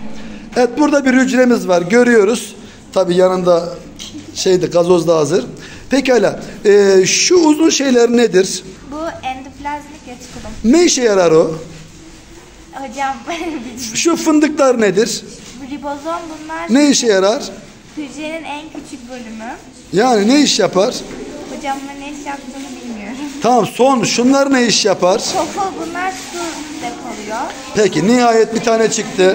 Evet, burada bir hücremiz var. Görüyoruz. Tabii yanında gazoz da hazır. Pekala. Şu uzun şeyler nedir? Bu endoplazmik retikulum. Ne işe yarar o? Hocam Şu fındıklar nedir? ribozom bunlar. Ne işe yarar? Hücrenin en küçük bölümü. Yani ne iş yapar? Hocam ben ne iş yaptığını bilmiyorum. Tamam, şunlar ne iş yapar? Kofol bunlar su depoluyor. Peki, nihayet bir tane çıktı.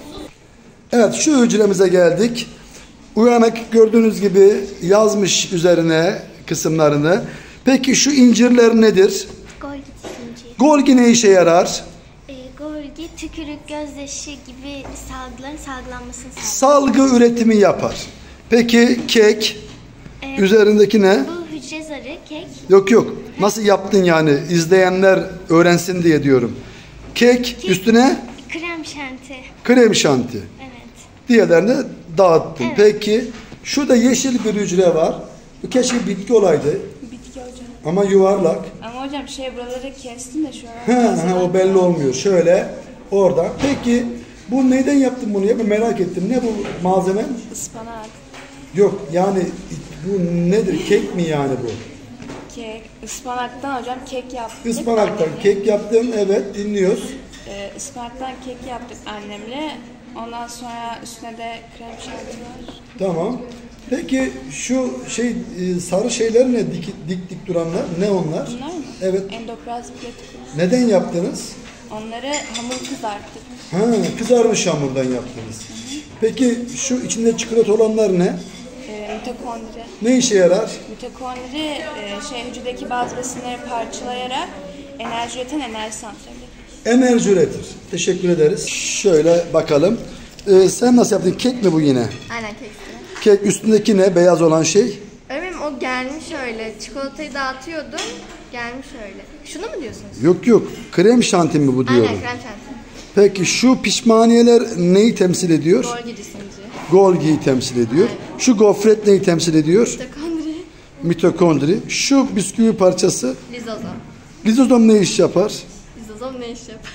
Evet, şu hücremize geldik. Uyanık gördüğünüz gibi yazmış üzerine kısımlarını. Peki şu incirler nedir? Golgi inciri. Golgi ne işe yarar? Golgi tükürük, gözyaşı gibi salgıların salgılanmasını sağlar. Salgı üretimi yapar. Peki kek üzerindeki ne? Bu hücre zarı, kek. Yok. Nasıl yaptın yani? İzleyenler öğrensin diye diyorum. Kek üstüne Krem şanti. krem şanti. Evet. Diğerlerini dağıttın. Evet. Peki şurada yeşil bir hücre var. Bu keşke bitki olaydı. Bitki hocam. Ama yuvarlak. Ama hocam buraları kestim de şu an. O belli olmuyor. Şöyle oradan. Peki bu neyden yaptın bunu ya? Ben merak ettim. Ne bu malzeme? Ispanak, Yok yani bu nedir? Kek mi yani bu? kek, ıspanaktan hocam kek yaptık. Ispanaktan annemle. kek yaptın. Evet, dinliyoruz. Ispanaktan kek yaptık annemle. Ondan sonra üstüne de krem şanti var. Tamam. Peki şu sarı şeyler ne? Dik duranlar. Ne onlar? Bunlar mı? Evet. Endoplazmik retikulum. Neden yaptınız? Onları hamur kızarttık. Kızarmış hamurdan yaptınız. Peki şu içinde çikolata olanlar ne? Mitokondri. Ne işe yarar? Mitokondri hücredeki bazı besinleri parçalayarak enerji üreten enerji santrali. Enerji üretir. Teşekkür ederiz. Şöyle bakalım. Sen nasıl yaptın? Kek mi bu yine? Aynen keksine. Kek üstündeki ne? Beyaz olan şey. Öğretmenim o gelmiş öyle. Çikolatayı dağıtıyordum. Gelmiş öyle. Şunu mu diyorsunuz? Yok. Krem şanti mi bu diyorum. Aynen krem şanti. Peki şu pişmaniyeler neyi temsil ediyor? Golgi cisimci. Golgi'yi temsil ediyor. Şu gofret neyi temsil ediyor? Mitokondri. Mitokondri. Şu bisküvi parçası. Lizozom. Lizozom ne iş yapar? Lizozom ne iş yapar?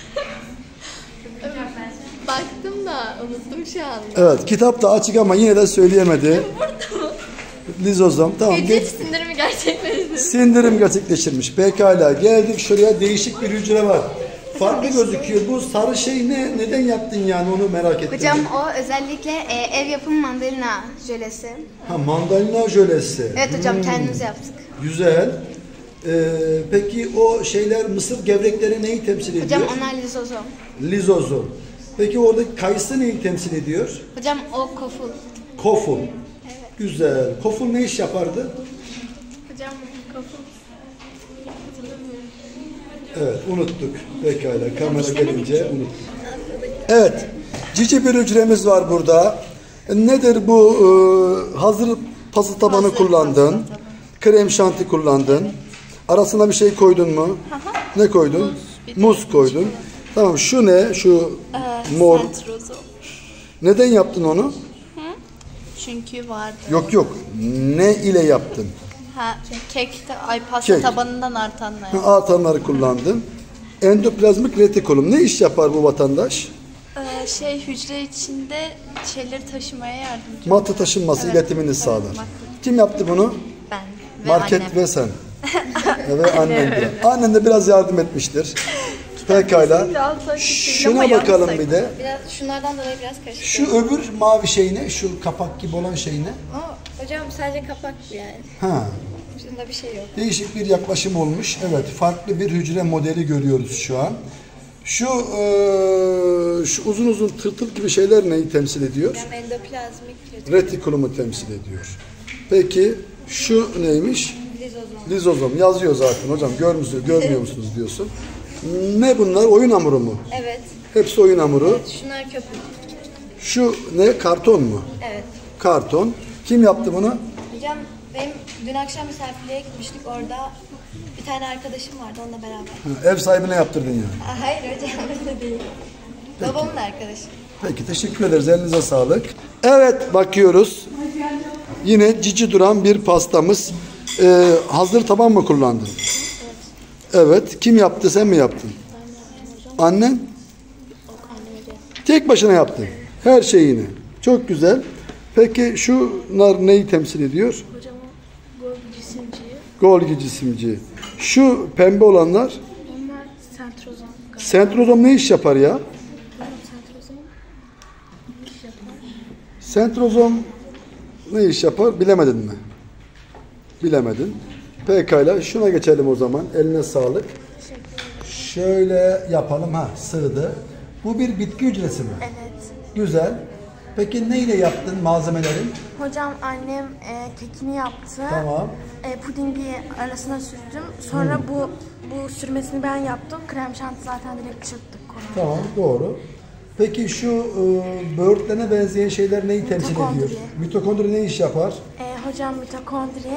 Baktım da unuttum şu anda. Evet, kitap da açık ama yine de söyleyemedi. Lizozom. Tamam. Hücre sindirimi gerçekleşti. Sindirim gerçekleştirmiş. Pekala. Geldik şuraya, değişik bir hücre var. Farklı gözüküyor. Bu sarı şey ne? Neden yaptın yani, onu merak ettim. Hocam o özellikle ev yapımı mandalina jölesi. Mandalina jölesi. Evet hocam kendimiz yaptık. Güzel. Peki o şeyler, mısır gevrekleri neyi temsil ediyor? Hocam onlar lizozom. Lizozom. Peki oradaki kayısı neyi temsil ediyor? Hocam o koful. Koful. Güzel. Koful ne iş yapardı? Hocam kafam. Evet, unuttuk. Pekala, kamera gelince unuttuk. Evet, cici bir hücremiz var burada. Nedir bu? Hazır pasta tabanı kullandın. Krem şanti kullandın. Arasına bir şey koydun mu? Ne koydun? Muz koydun. Tamam, şu ne? Şu mor. Sentrozom. Neden yaptın onu? Çünkü vardı. Yok. Ne ile yaptın? Kekte, pasta Kek. tabanından artanlar. Artanları kullandın. Endoplazmik retikulum. Ne iş yapar bu vatandaş? Hücre içinde şeyleri taşımaya yardımcı. Madde taşınması, iletimini sağlar. Kim yaptı bunu? Ben ve Market annem. ve sen. Ve annen de. Annen de biraz yardım etmiştir. Pekala. Şuna bakalım bir de. Biraz şunlardan dolayı biraz karışık. Şu öbür mavi şey ne? Şu kapak gibi olan şey ne? Hocam sadece kapak yani. Ha. Şunda bir şey yok. Değişik bir yaklaşım olmuş. Evet, farklı bir hücre modeli görüyoruz şu an. Şu uzun tırtıl gibi şeyler neyi temsil ediyor? Hocam endoplazmik Retikulumu temsil ediyor. Peki şu neymiş? lizozom. Lizozom. Yazıyor zaten hocam. Görmüyor musunuz diyorsun. Ne bunlar? Oyun hamuru mu? Evet. Hepsi oyun hamuru. Şunlar köpük. Şu ne? Karton mu? Evet. Karton. Kim yaptı bunu? Hocam benim dün akşam misafirliğe gitmiştik, orada bir tane arkadaşım vardı, onunla beraber. Ev sahibine yaptırdın yani. Hayır hocam öyle değil. Babamın arkadaşı. Peki, teşekkür ederiz. Elinize sağlık. Evet, bakıyoruz. Yine cici duran bir pastamız. Hazır taban mı kullandın? Evet. Kim yaptı? Sen mi yaptın? Annen? Tek başına yaptın. Her şeyini. Çok güzel. Peki şunlar neyi temsil ediyor? Hocam Golgi cisimciği. Golgi cisimci. Şu pembe olanlar Onlar sentrozom. sentrozom ne iş yapar ya? Hocam sentrozom ne iş yapar? Sentrozom ne iş yapar? Bilemedin mi? Bilemedin. Pekala. Şuna geçelim o zaman. Eline sağlık. Şöyle yapalım. Ha, sığdı. Bu bir bitki hücresi mi? Evet. Güzel. Peki neyle yaptın malzemelerin? Hocam annem kekini yaptı. Tamam. Pudingi arasına sürdüm. Sonra bu sürmesini ben yaptım. Krem şanti zaten direkt çırptık. Tamam, doğru. Peki şu böğürtlene benzeyen şeyler neyi temsil Mitokondri. ediyor? Mitokondri ne iş yapar? Hocam mitokondri.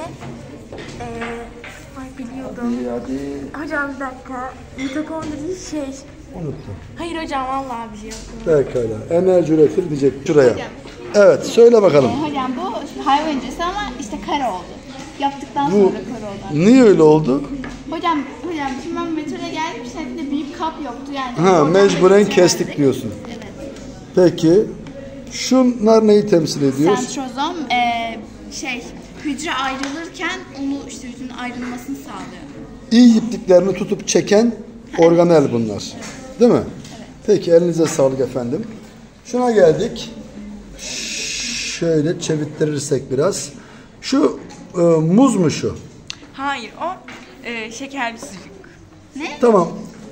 Ay biliyordum. Hadi. Hocam bir dakika. Mitokondri şey. Unuttum. Hayır hocam vallahi biliyordum. Pekala. Enerji üretir diyecek şuraya. Evet, söyle bakalım. Hocam bu hayvan hücresi ama işte kare oldu. Yaptıktan Bu sonra kare oldu. niye öyle oldu? Hocam şimdi ben metroda geldim. Şeklinde büyük kap yoktu yani. Ha, Oradan mecburen da kestik diyorsun. Evet. Peki, şunlar neyi temsil ediyor? Sentrozom hücre ayrılırken onu işte hücrenin ayrılmasını sağlıyor. İyi ipliklerini tutup çeken organel bunlar. Değil mi? Peki, elinize sağlık efendim. Şuna geldik. Şöyle çevirttirirsek biraz. Şu muz mu şu? Hayır o şekerli sucuk. Tamam.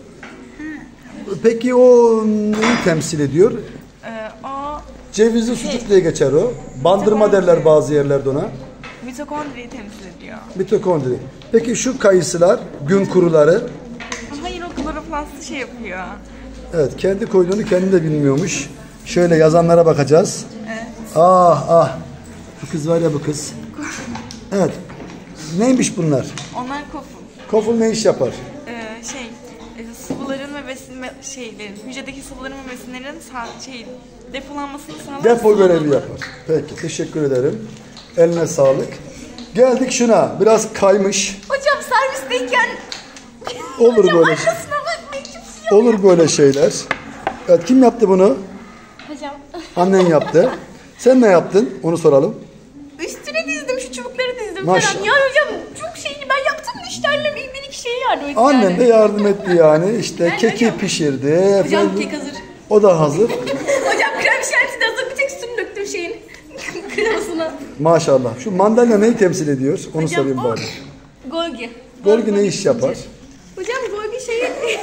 Peki o neyi temsil ediyor? O Cevizli sucuk diye geçer o. Bandırma derler bazı yerlerde ona. mitokondriyi temsil ediyor. Mitokondri. Peki şu kayısılar, gün kuruları. Hayır o kloroplastı şey yapıyor. Evet, kendi koyduğunu kendi de bilmiyormuş. Şöyle yazanlara bakacağız. Evet. Ah. Bu kız var ya, bu kız. Evet. Neymiş bunlar? Onlar koful. Koful ne iş yapar? Sıvıların ve hücredeki sıvıların ve besinlerin depolanmasını sağlar. Depo görevi yapar. Peki, teşekkür ederim. Eline sağlık. Geldik şuna. Biraz kaymış. Hocam servisteyken Olur böyle. Olur böyle şeyler. Evet, kim yaptı bunu? hocam Annen yaptı. Sen ne yaptın? Onu soralım. üstüne dizdim şu çubukları dizdim Maşallah. falan. Yani hocam çok şeyini ben yaptım da işte annem bir iki şeye yardım etti Annen yani. de yardım etti yani. İşte keki pişirdi. Hocam Efendim, kek hazır. o da hazır. Hocam krem şanti de hazır. Bir tek sütünü döktüm şeyin kremasına. Maşallah. Şu mandalina neyi temsil ediyor? Onu sorayım bari. Golgi. Golgi ne iş yapar? Hocam Golgi şeyi...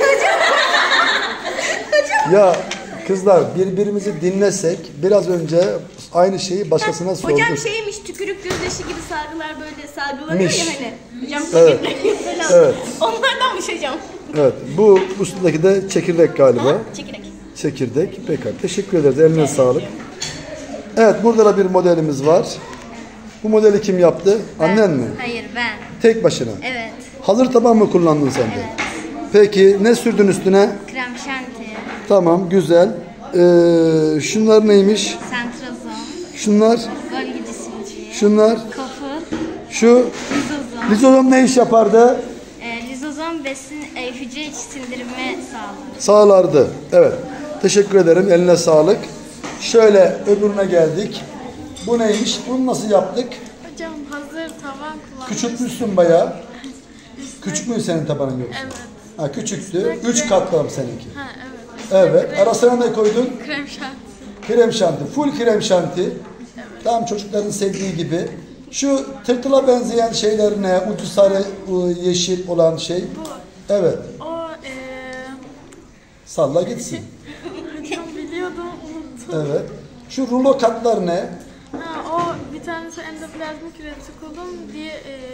Ya kızlar, birbirimizi dinlesek biraz önce aynı şeyi başkasına sorduk. Hocam şeymiş tükürük gözyaşı gibi sargılar böyle salgılanıyor Miş. ya hani. Hocam Evet. falan. Evet. Onlardanmış hocam. Evet. Bu üstündeki de çekirdek galiba. Çekirdek. Çekirdek. Pekala. Teşekkür ederiz. Eline sağlık. Evet, burada da bir modelimiz var. Bu modeli kim yaptı? Annen mi? Hayır ben. Tek başına. Evet. Hazır taban mı kullandın sen de? Evet. Peki ne sürdün üstüne? Krem şanti, Tamam, güzel. Şunlar neymiş? sentrozom, Şunlar, golgi cisimciği, şunlar, koful, şu lizozom. lizozom ne iş yapardı? Lizozom besin hücre içi sindirimi sağlar. Sağlardı. Evet. Teşekkür ederim. Eline sağlık. Şöyle öbürüne geldik. Bu neymiş? Bunu nasıl yaptık? Hocam hazır tavan kullandım. Küçültmüşsün bayağı. Küçük mü senin tabanın yoksa? Evet. Ha, küçüktü. 3 katlı mı seninki? Ha evet. Evet. Arasına ne koydun? Krem şanti. Krem şanti. Full krem şanti. Tam çocukların sevdiği gibi. Şu tırtıla benzeyen şeyler ne? Ucu sarı, yeşil olan şey. Evet. O Salla gitsin. hocam biliyordum unuttum. Evet. Şu rulo katlar ne? Ha, o bir tanesi endoplazmik retikulum diye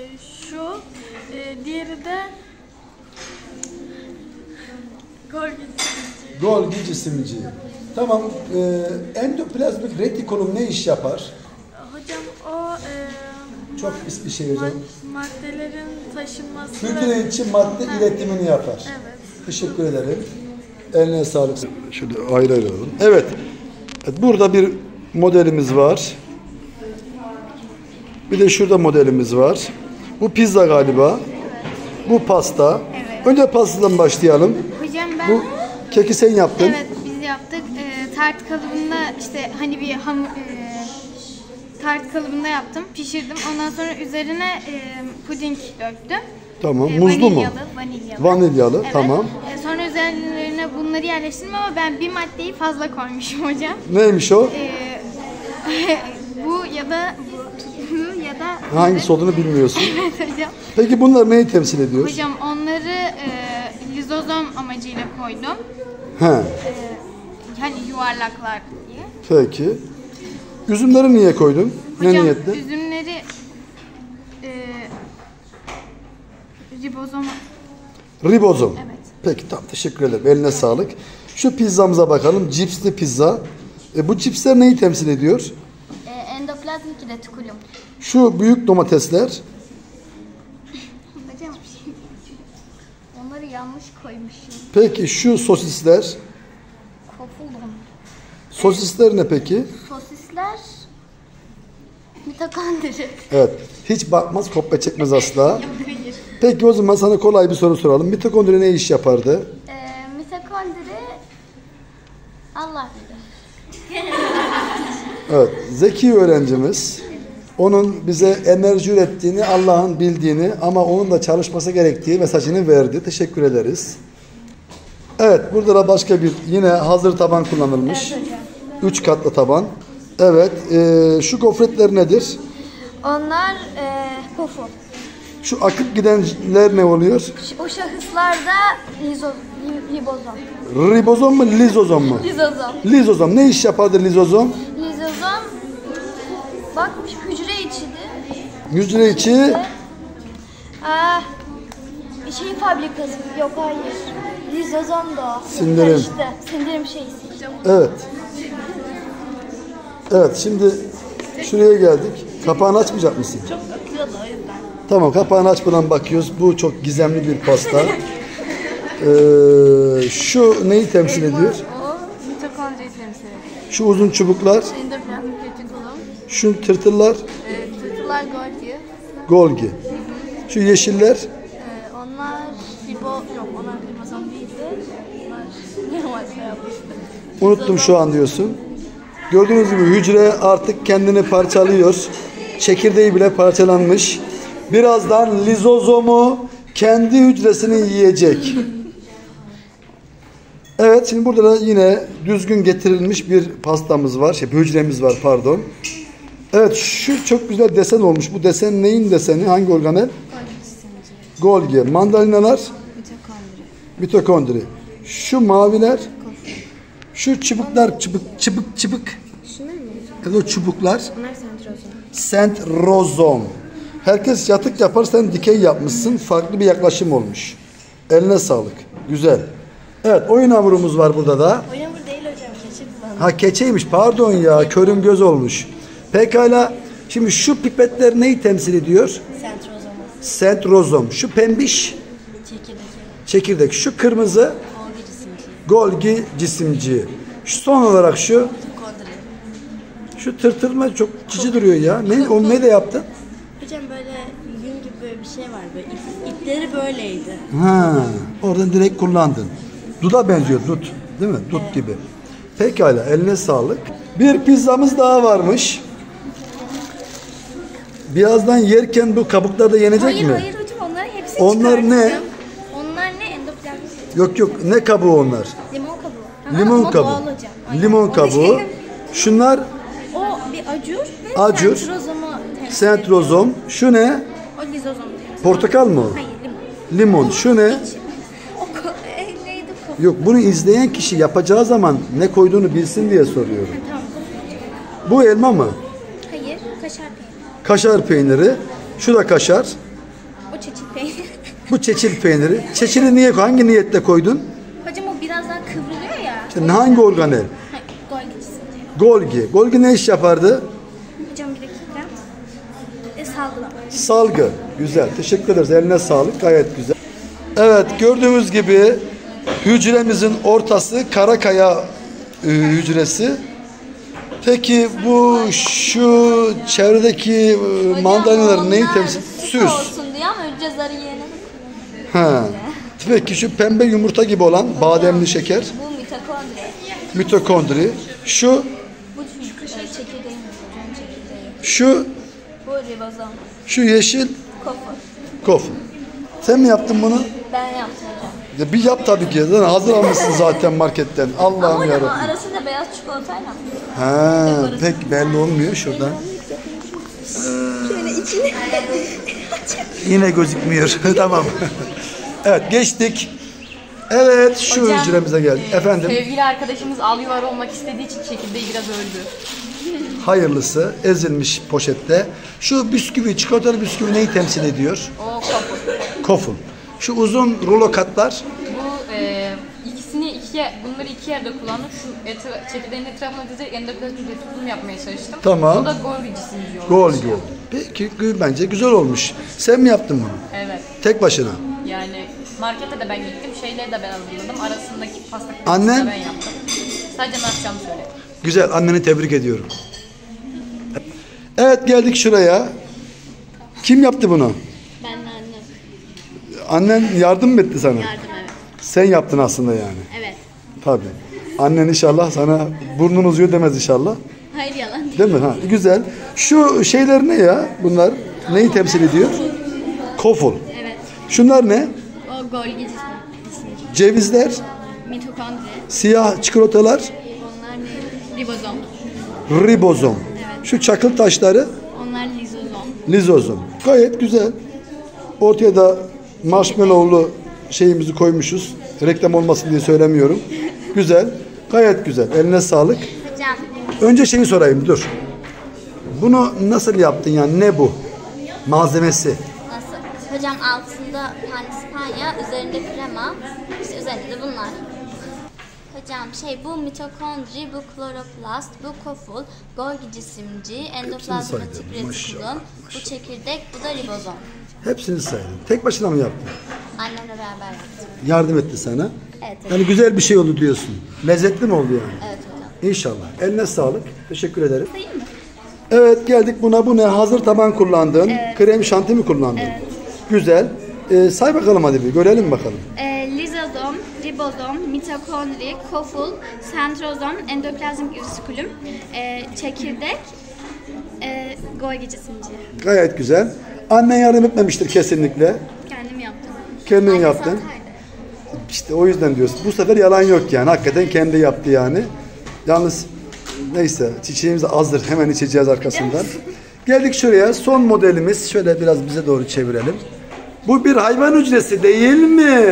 diğeri de Golgi cisimciği. Golgi cisimci. Tamam. Endoplazmik retikulum ne iş yapar? Hocam o Çok pis bir şey hocam. maddelerin taşınması Hücre içi madde iletimini yapar. Evet. Teşekkür ederim. Eline sağlık. Şöyle ayrı ayrı alalım. Evet. Burada bir modelimiz var. Bir de şurada modelimiz var. Bu pizza galiba. Bu pasta. Önce pastadan başlayalım. Hocam ben Bu keki sen yaptın. evet biz yaptık. tart kalıbında işte hani bir hamur tart kalıbında yaptım, pişirdim. Ondan sonra üzerine puding döktüm. Tamam. Muzlu mu? Vanilyalı. Vanilyalı. Evet. Tamam. Sonra üzerine bunları yerleştirdim ama ben bir maddeyi fazla koymuşum hocam. Neymiş o? Bu ya da Hangisi olduğunu bilmiyorsun. Evet hocam. Peki bunlar neyi temsil ediyor? Hocam onları lizozom amacıyla koydum. He. Hani yuvarlaklar diye. Peki. Üzümleri niye koydun? Hocam, ne niyetle? üzümleri ribozom. Ribozom. Evet. Peki tamam, teşekkür ederim. Eline sağlık. Şu pizzamıza bakalım. Cipsli pizza. Bu cipsler neyi temsil ediyor? Endoplazmik retikulum. Şu büyük domatesler. Hocam onları yanlış koymuşum. Peki şu sosisler. Kofuldum. Sosisler ne peki? Sosisler mitokondri. Evet. Hiç bakmaz, kopya çekmez asla. Peki o zaman sana kolay bir soru soralım. Mitokondri ne iş yapardı? Mitokondri Allah bilir. Evet. Zeki öğrencimiz. Onun bize enerji ürettiğini, Allah'ın bildiğini ama onun da çalışması gerektiği mesajını verdi. Teşekkür ederiz. Evet. Burada da başka bir yine hazır taban kullanılmış. Evet hocam. 3 katlı taban. Evet. Şu gofretler nedir? Onlar pofu. Şu akıp gidenler ne oluyor? O şahıslarda ribozom. Ribozom mu, lizozom mu? Lizozom. Lizozom. Ne iş yapardı lizozom? Lizozom bakmış hücre içidir. Hücre içi Şey fabrikası. Yok hayır. Lizozom da o. Sindirim. Karıştı. Sindirim şeysi. Evet. Evet, şimdi şuraya geldik. Kapağını açmayacak mısın? Çok akıyordu o yüzden. Tamam, kapağını açmadan bakıyoruz. Bu çok gizemli bir pasta. Şu neyi temsil ediyor? O mitokondriyi temsil ediyor. Şu uzun çubuklar, Endoplazmik retikulum. şu tırtıllar, Tırtılar Golgi. Golgi. Şu yeşiller, Onlar onlar ribozom değildi. Onlar normal şey yapmıştı. unuttum şu an diyorsun. Gördüğünüz gibi hücre artık kendini parçalıyor. Çekirdeği bile parçalanmış. Birazdan lizozomu kendi hücresini yiyecek. Evet, şimdi burada da yine düzgün getirilmiş bir pastamız var. Hücremiz var, pardon. Evet, şu çok güzel desen olmuş. Bu desen neyin deseni? Hangi organel? Golgi. Mandalinalar? Mitokondri. Şu maviler? Şu çubuklar, çıbık. Evet, o çubuklar. Sentrozom. Herkes yatık yapar, sen dikey yapmışsın. Farklı bir yaklaşım olmuş. Eline sağlık. Güzel. Evet, oyun hamurumuz var burada da. Oyun hamur değil hocam. Keçi kullandım. Ha, keçeymiş, pardon ya, körüm göz olmuş. Pekala, şimdi şu pipetler neyi temsil ediyor? Sentrozom. Sentrozom. Şu pembiş? Çekirdek. Şu kırmızı? Golgi cisimci. Şu son olarak şu? Şu tırtılma çok cici duruyor ya. Onu ne de yaptın? Hocam böyle yün gibi böyle bir şey var. Böyle ipleri böyleydi. Ha, oradan direkt kullandın. Duda benziyor, dut. Değil mi? Dut gibi. Pekala, eline sağlık. Bir pizzamız daha varmış. Birazdan yerken bu kabuklar da yenecek mi? Hayır hocam onların hepsi Onlar ne? çıkartacağım. Onlar ne? Endoplazmik. Yok, ne kabuğu onlar? Limon kabuğu. Limon Ama kabuğu. doğal hocam. Aynen. Limon O kabuğu. Şunlar O bir acur. Acur. Sentrozomu temsil sentrozom. Şu ne? ediyor. O lizozom diyor. Portakal mı o? Hayır limon. Limon. Şu ne? Neydi bu? Yok, bunu izleyen kişi yapacağı zaman ne koyduğunu bilsin diye soruyorum. Tamam. Bu elma mı? Hayır. Kaşar peyniri. Kaşar peyniri. Şu da kaşar. O çeçil peyniri. Bu çeçil peyniri. Çeçili niye, hangi niyetle koydun? Hocam o biraz daha kıvrılıyor ya. İşte hangi organel? Hayır. Golgi diyor. Golgi. Golgi ne iş yapardı? Hocam bir dakika. Salgılama. Salgı. Güzel. Teşekkür ederiz. Eline sağlık. Gayet güzel. Evet, gördüğümüz gibi hücremizin ortası Karakaya hücresi. Peki bu şu çevredeki mandalinaların neyi temsil? Süs. Olsun diye ama hücre zarı yerine de Ha. Peki şu pembe yumurta gibi olan bademli şeker. bu mitokondri. Mitokondri. Şu Bu çekirdeğin çekirdeği. şu Bu ribozom. şu yeşil Kofu. kof. Sen mi yaptın bunu? Ben yaptım hocam. Ya bir yap tabii ki. Zaten hazır almışsın zaten marketten. Allah'ım Ama yarabbim. arasında beyaz çikolatayla. Ha, pek belli olmuyor şuradan. Şöyle içine. Yine gözükmüyor. Tamam. Evet, geçtik. Evet, şu Hocam, hücremize geldik. Efendim, Sevgili arkadaşımız al yuvar olmak istediği için çekirdeği biraz öldü. hayırlısı ezilmiş poşette. Şu bisküvi, çikolatalı bisküvi neyi temsil ediyor? O kopur. Koful. Şu uzun rulo katlar Bu bunları iki yerde kullandım. Şu çekirdeğin etrafına dizerek endoplazmik retikulum yapmaya çalıştım. Tamam. O da Golgi cisimci oldu. Golgi oldu. Peki, bence güzel olmuş. Sen mi yaptın bunu? Evet. Tek başına. Yani markete de ben gittim, şeyleri de ben hazırladım. Arasındaki pasta Annen? da ben yaptım. Sadece ne yapacağımı söyledim. Güzel, anneni tebrik ediyorum. Evet, geldik şuraya. Kim yaptı bunu? Ben de annem. Annen yardım mı etti sana? Yardım evet. Sen yaptın aslında yani. Evet. Tabii. Annen inşallah sana burnun uzuyor demez inşallah. Hayır yalan değil. Değil mi? Ha, güzel. Şu şeyler ne ya? Bunlar neyi temsil ediyor? Koful. Evet. Şunlar ne? O Golgi cismi. Cevizler, Mitokondri. siyah çikolatalar, Onlar ne? Ribozom. ribozom. Şu çakıl taşları, Onlar lizozom. lizozom. Gayet güzel. Ortaya da marshmallowlu şeyimizi koymuşuz. Reklam olmasın diye söylemiyorum. Güzel. Gayet güzel. Eline sağlık. Hocam. Önce şeyi sorayım, dur. Bunu nasıl yaptın yani? Ne bu? Malzemesi. Nasıl? Hocam altında pandispanya, üzerinde krema, işte üzerinde de bunlar. Hocam bu mitokondri, bu kloroplast, bu koful, Golgi cisimci, endoplazmatik saydım. Maşallah, retikulum, bu çekirdek, bu da ribozom. Hepsini saydın. Tek başına mı yaptın? Annemle beraber yaptım. Yardım etti sana. Evet hocam. Yani güzel bir şey oldu diyorsun. Lezzetli mi oldu yani? Evet hocam. İnşallah. Eline sağlık. Teşekkür ederim. Sayayım mı? Evet, geldik buna. Bu ne? Hazır taban kullandın. Evet. Krem şanti mi kullandın? Evet. Güzel. Say bakalım hadi bir. Görelim bakalım. Lizozom, ribozom, mitokondri, koful, sentrozom, endoplazmik retikulum, çekirdek, Golgi cisimci. Gayet güzel. Annen yardım etmemiştir kesinlikle. Kendim yaptım. Kendin Anne yaptın. satardı. İşte o yüzden diyorsun. Bu sefer yalan yok yani. Hakikaten kendi yaptı yani. Yalnız neyse, çiçeğimiz hazır. Hemen içeceğiz arkasından. Geldik şuraya. Son modelimiz. Şöyle biraz bize doğru çevirelim. Bu bir hayvan hücresi değil mi?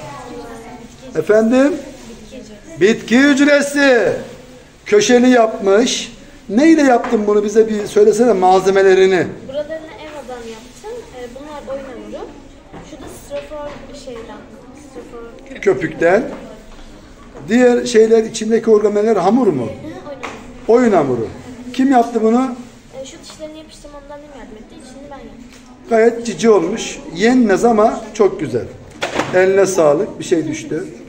Efendim? Bitki hücresi. Köşeli yapmış. Neyle yaptın bunu? Bize bir söylesene malzemelerini. Buralarını Eva'dan yaptım. Bunlar oyun hamuru. Şu da strafor bir şeyden. Strafor. Köpükten. Diğer şeyler, içindeki organeller hamur mu? Oyun hamuru. Kim yaptı bunu? Şu dişlerini yapıştırmamdan annem yardım etti. İçini ben yaptım. Gayet cici olmuş. Yenmez ama çok güzel. Eline sağlık. Bir şey düştü.